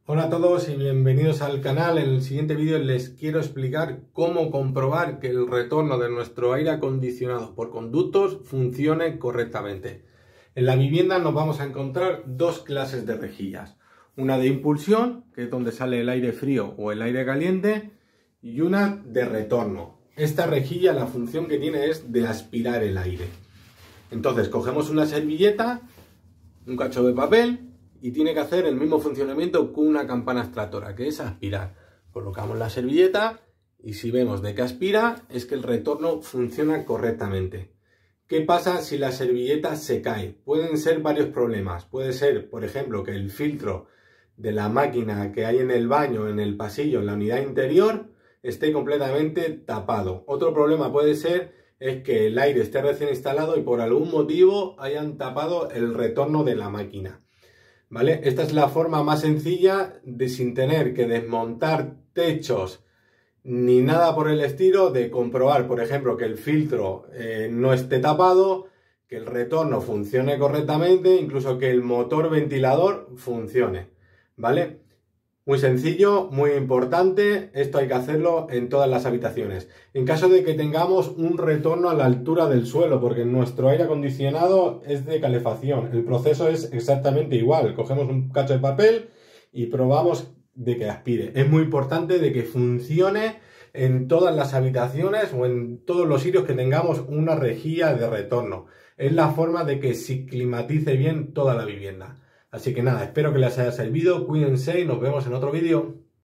Hola a todos y bienvenidos al canal. En el siguiente vídeo les quiero explicar cómo comprobar que el retorno de nuestro aire acondicionado por conductos funcione correctamente. En la vivienda nos vamos a encontrar dos clases de rejillas. Una de impulsión, que es donde sale el aire frío o el aire caliente, y una de retorno. Esta rejilla, la función que tiene es de aspirar el aire. Entonces cogemos una servilleta, un cacho de papel, y tiene que hacer el mismo funcionamiento que una campana extractora, que es aspirar. Colocamos la servilleta y si vemos de que aspira, es que el retorno funciona correctamente. ¿Qué pasa si la servilleta se cae? Pueden ser varios problemas. Puede ser, por ejemplo, que el filtro de la máquina que hay en el baño, en el pasillo, en la unidad interior, esté completamente tapado. Otro problema puede ser es que el aire esté recién instalado y por algún motivo hayan tapado el retorno de la máquina. ¿Vale? Esta es la forma más sencilla de, sin tener que desmontar techos ni nada por el estilo, de comprobar, por ejemplo, que el filtro no esté tapado, que el retorno funcione correctamente, incluso que el motor ventilador funcione, ¿vale? Muy sencillo, muy importante, esto hay que hacerlo en todas las habitaciones. En caso de que tengamos un retorno a la altura del suelo, porque nuestro aire acondicionado es de calefacción, el proceso es exactamente igual. Cogemos un cacho de papel y probamos de que aspire. Es muy importante de que funcione en todas las habitaciones o en todos los sitios que tengamos una rejilla de retorno. Es la forma de que se climatice bien toda la vivienda. Así que nada, espero que les haya servido, cuídense y nos vemos en otro vídeo.